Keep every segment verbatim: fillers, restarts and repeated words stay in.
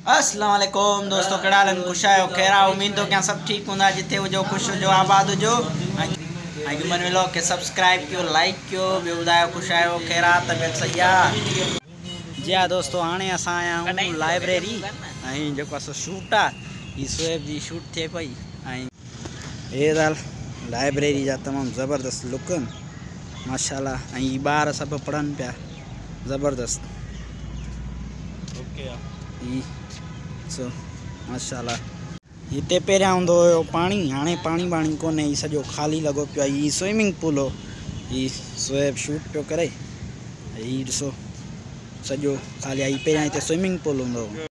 अस्सलाम वालेकुम दोस्तों, कड़ा हाल खुश आयो खैरा उम्मीद तो क्या सब ठीक होंदा जिथे हुजो खुश हुजो आबाद हुजो। जुमन व्लॉग के सब्सक्राइब कयो लाइक कयो बे बुधायो खुश आयो खैरा तबियत सही आ। जी हाँ दोस्तों, हाणे असां आया हूँ लाइब्रेरी ऐं जेको असां शूट आहे ही स्वेब जी शूट थे पई ऐं हे दाल लाइब्रेरी जा तमामु ज़बरदस्त लुक माशाल्लाह ऐं ॿार सभु पढ़नि पिया ज़बरदस्त। ओके ही सो माशाल्लाह हिते पहिरियां हूंदो हुयो पाणी, हाणे पाणी बाणी कोन्हे, ही सॼो ख़ाली लॻो पियो आहे। ही स्विमिंग पूल हो, ही स्वेब शूट पियो करे, ही ॾिसो सॼो ख़ाली आहे। पहिरियां हिते स्विमिंग पूल हूंदो हो,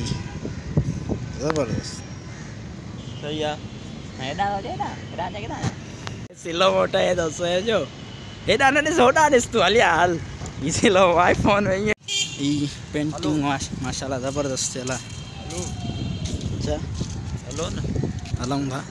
ज़बरदस्त सही आहे। सिलो मोटा है दोस्तों है जो हेॾा न ॾिस होॾा ॾिस तूं हलिया हल। ही सिलो आईफोन में ईअं ही पेंटिंग माशाल्लाह ज़बरदस्त थियल आहे। अच्छा हलो न हलूं था।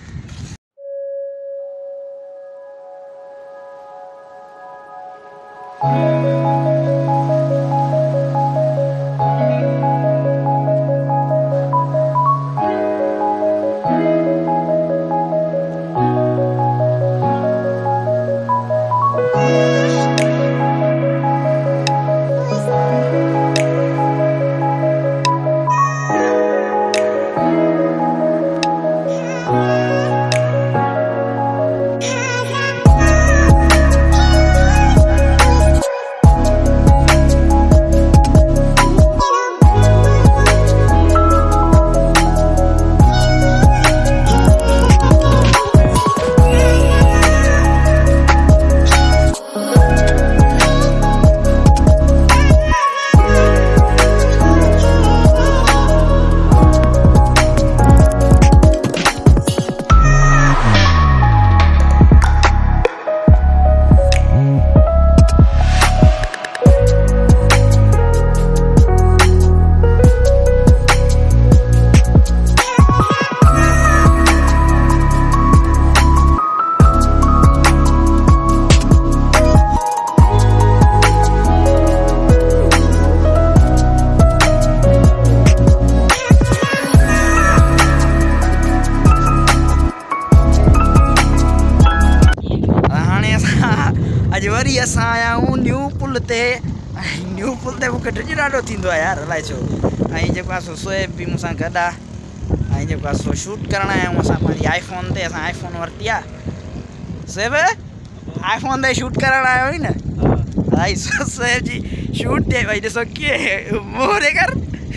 अॼु वरी असां आया आहियूं न्यू पुल ते। न्यू पुल ते मूंखे ॾिज ॾाढो थींदो आहे यार, अलाए छो। ऐं जेको आहे सो स्वेब बि मूंसां गॾु आहे ऐं जेको आहे सो शूट करणु आया आहियूं असां पंहिंजी आईफोन ते। असां आईफोन वरिती आहे। स्वेब आईफोन ते शूट करणु आयो हुई न भाई, स्वेब जी शूट ते भई ॾिसो कीअं मोरे कर।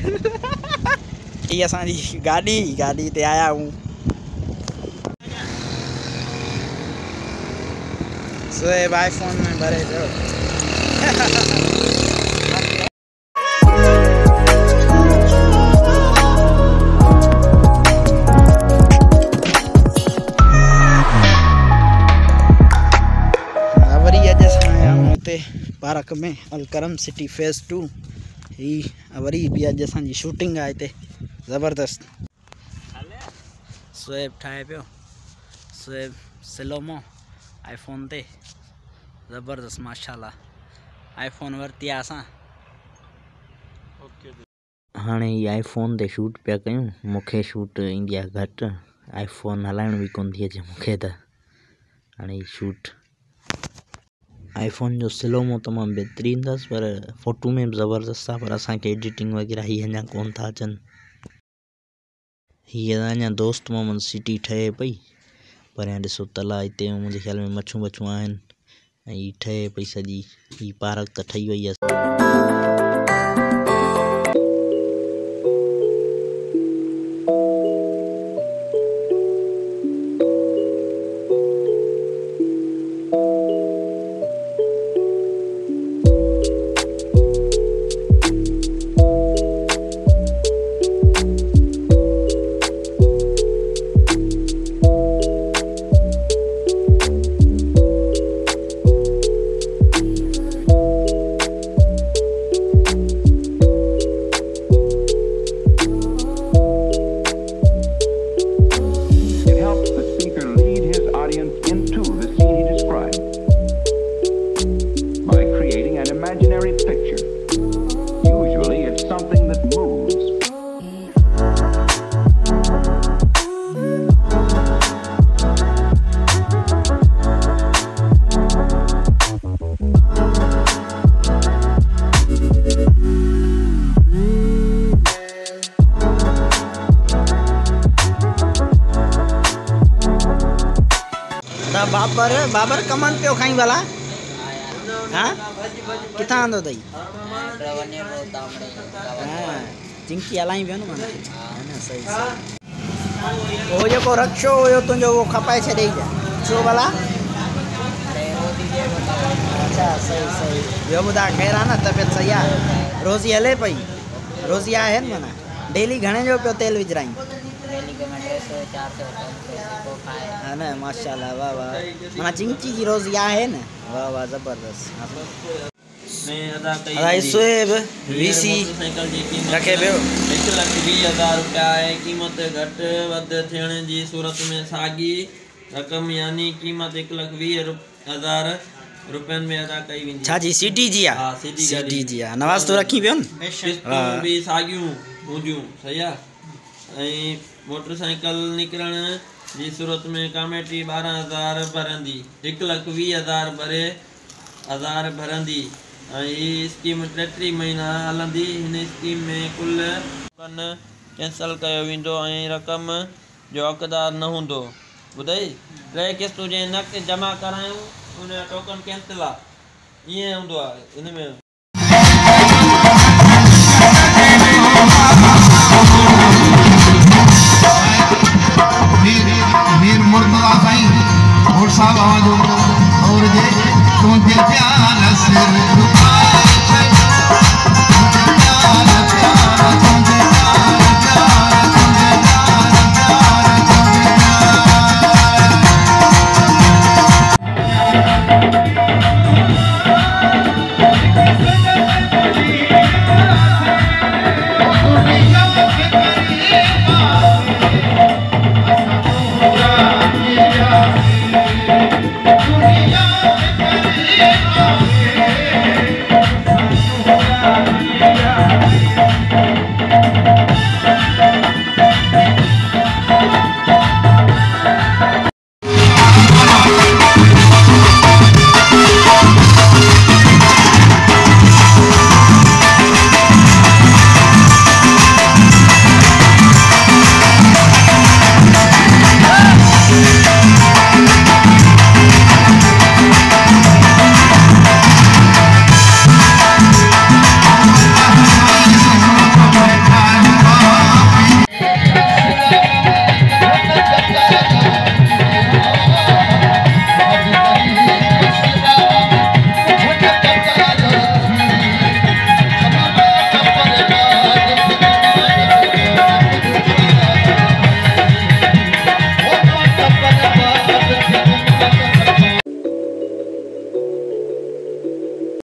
हीअ असांजी गाॾी गाॾी ते आया आहियूं। स्वेब आईफोन में भरे पियो। वरी अॼु असां आया आहियूं हिते पार्क में अलकरम सिटी फेज़ टू। ही वरी बि अॼु असांजी शूटिंग आहे हिते ज़बरदस्त। स्वेब ठाहे पियो, स्वेब सिलोमो आईफोन ते ज़बरदस्त माशाल्लाह। आईफोन वरिती आहे असां। हाणे ही आईफोन ते शूट पिया कयूं। मूंखे शूट ईंदी आहे घटि, आईफोन हलाइण बि कोन थी अचे मूंखे त। हाणे ही शूट आईफोन जो सिलोमो तमामु बहितरीनु अथसि, पर फ़ोटू में बि ज़बरदस्त आहे, पर असांखे एडिटिंग वग़ैरह ही अञा कोन था अचनि। हीअ अञा दोस्त मोहम्मद सिटी ठहे पई, परियां ॾिसो तला हिते मुंहिंजे ख़्याल में मच्छूं वच्छूं आहिनि ऐं हीअ ठहे पई सॼी। ही पार्क त ठही वई आहे। बाबर बाबर कमन पियो खाई भला हाँ किथां आंदो अथई हाँ चिंकी हलाई पियो न माना है न सही सही वो जेको रक्षो हुयो तुंहिंजो वो खपाए छॾे जा छो भला अच्छा सही सही ॿियो ॿुधा ख़ैर आहे न तबियत सही आहे रोज़ी हले पई रोज़ी आहे न माना डेली घणे जो पियो तेल विझराई है ना माशाल्लाह वाह वाह माना चिंकी जी रोज़ी आहे न वाह वाह ज़बरदस्त सुहेब वीसी रखे पियो हिकु लख वीह हज़ार रुपया आहे क़ीमत घटि वधि थियण जी सूरत में साॻी रक़म यानी क़ीमत हिकु लख वीह हज़ार रुपयनि में अदा कई वेंदी छा जी सीडी जी आहे हा सीडी सीडी जी आहे नवाज़ तो रखी पियो न किस्तूं बि साॻियूं हूंदियूं सही आहे ऐं मोटरसाइकिल निकिरण जी सूरत में कमेटी ॿारहं हज़ार भरंदी हिकु लख वीह हज़ार भरे हज़ार भरंदी ऐं हीअ स्कीम टेटीह महीना हलंदी हिन स्कीम में कुल टोकन कैंसिल कयो वेंदो ऐं रक़म जो हक़दार न हूंदो ॿुधई टे किस्तूं जे नक़द जमा करायूं उन जो टोकन कैंसिल आहे ईअं हूंदो आहे हिन में वीर मुर्तजा साईं और साहब आवाजो और जे तुझे प्यार सिर